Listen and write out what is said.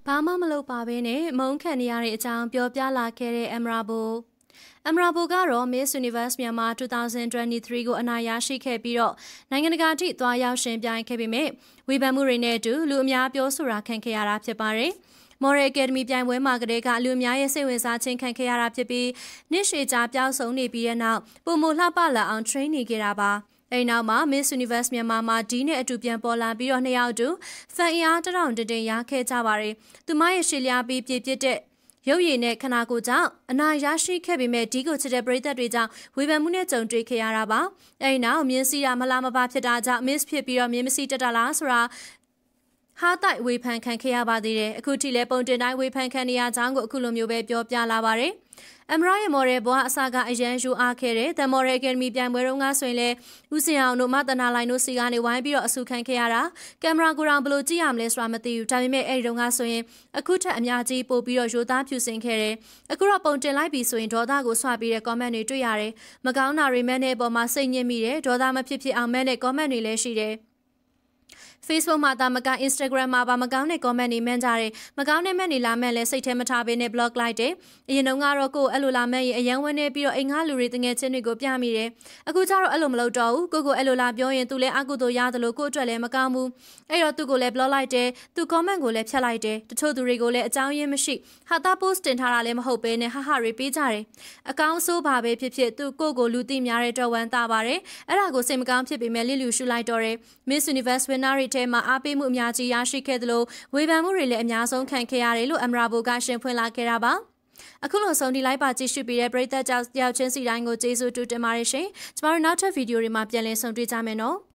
ဘာမှမလုပ်ပါဘဲနဲ့မုန်းခံနေရတဲ့အကြောင်းပြောပြလာခဲ့တဲ့ Amrabo ကတော့ Miss Universe Myanmar 2023ကိုအနိုင်ရရှိခဲ့ပြီးတော့နိုင်ငံတကာထိသွားရောက်ရှင်ပြိုင်ခဲ့ပေမဲ့ဝေဖန်မှုတွေနဲ့အတူလူအများပြောဆိုတာခံခဲ့ရတာဖြစ်ပါတယ်။ Moral Academy ပြိုင်ပွဲမှာကတည်းကလူအများရဲ့စိတ်ဝင်စားခြင်းခံခဲ့ရတာဖြစ်ပြီးနှစ်ရှည်ကြာပျောက်ဆုံးနေပြီးတဲ့နောက်ပုံမလှပလာအောင် train နေခဲ့တာပါ။အဲဒီနောက်မှာ Miss Universe မြန်မာမှာဒီနဲ့အတူပြန်ပေါ်လာပြီးတော့နှစ်ယောက်တူဖန်အင်အားတထောင်တင်ရခဲ့ကြပါတယ်။သူမရဲ့ရှေ့လျားပြီးပြည့်ပြည့်တဲ့ရုပ်ရည်နဲ့ခနာကိုကြောင့်အနာရရှိခဲ့ပေမဲ့ဒီကိုချစ်တဲ့ပရိသတ်တွေကြောင့်ဝေဖန်မှုနဲ့ကြုံတွေ့ခဲ့ရတာပါ။အဲဒီနောက်မြင်းစီတာမလားမပါဖြစ်တာကြောင့် Miss ဖြစ်ပြီးတော့မြင်းမစီတက်တာလားဆိုတာဟာတိုက်ဝေဖန်ခံခဲ့ရပါသေးတယ်အခုထိလည်းပုံတင်တိုင်းဝေဖန်ခံနေရကြောင်းကိုအခုလိုမျိုးပဲပြောပြလာပါတယ်အမရရဲ့ model ဘွားအစကအရန်ယူအားခဲ့တဲ့ The Model Academy ပြိုင်ပွဲတုန်းကဆိုရင်လည်းဦးစင်အောင်တို့မတနာလိုင်းတို့စီကနေဝိုင်းပြီးတော့အဆူခံခဲ့ရတာကင်မရာကိုတောင်ဘယ်လိုကြည့်ရမလဲဆိုတာမသိဘူးဒါပေမဲ့အဲ့ဒီတုန်းကဆိုရင်အခုထက်အများကြီးပို့ပြီးတော့ရိုသားဖြူစင်ခဲ့တယ်အခုတော့ပုံတင်လိုက်ပြီးဆိုရင်ဒေါသကိုဆွပြီးတဲ့ comment တွေတွေ့ရတယ်မကောင်းတာတွေမဲ့တဲ့အပေါ်မှာစိတ်ညစ်မိတယ်ဒေါသမဖြစ်ဖြစ်အောင်မဲ့တဲ့ comment တွေလည်းရှိတယ်Facebook မှာတာမက Instagram မှာပါမကောင်းတဲ့ comment တွေမှန်းကြတယ်မကောင်းတဲ့မဲ့နေလာမဲ့လဲစိတ်ထဲမထားဘဲနဲ့ block လိုက်တယ်အရင်တုန်းကတော့ကိုယ်အဲ့လိုလာမဲ့ရင်အယံဝန်းနေပြီးတော့အိမ်ငါလူတွေတငယ်ချင်းတွေကိုပြမိတယ်အခုကျတော့အဲ့လိုမလုပ်တော့ဘူးကိုအဲ့လိုလာပြောရင်သူလည်းအကုသို့ရတယ်လို့ကိုအတွက်လည်းမကောင်းဘူးအဲ့တော့သူကိုလည်း block လိုက်တယ်သူ comment ကိုလည်းဖျက်လိုက်တယ်တချို့သူတွေကိုလည်းအကြောင်းရင်းမရှိဟာတာ post တင်ထားတာလည်းမဟုတ်ဘဲနဲ့ဟာတွေပေးကြတယ်အကောင်းဆိုးပါပဲဖြစ်ဖြစ်သူကိုလူသိများတဲ့အတွက်ဝမ်းသာပါတယ်အဲ့ဒါကိုစိတ်မကောင်းဖြစ်ပေမဲ့လစ်လျူရှုလိုက်တော့တယ် Miss Universe winner တွေထဲမှာအားပေးမှုအများကြီးရရှိခဲ့သလိုဝေဖန်မှုတွေလည်းအများဆုံးခံခဲ့ရတယ်လို့ Amrabo ကရှင်းဖွင့်လာခဲ့တာပါအခုလိုဆုံးဒီလိုက်ပါကြည့်ရှုပြီးတဲ့ပရိသတ်ကြောက်ချင်းစီတိုင်းကိုကျေးဇူးတူတင်ပါတယ်ရှင်ကျမတို့နောက်ထပ်ဗီဒီယိုတွေမှာပြန်လည်ဆုံတွေ့ကြမယ်နော်